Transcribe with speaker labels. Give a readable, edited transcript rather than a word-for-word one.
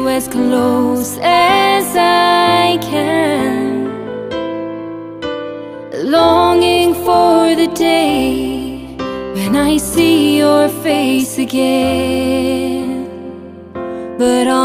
Speaker 1: as close as I can, longing for the day when I see your face again. But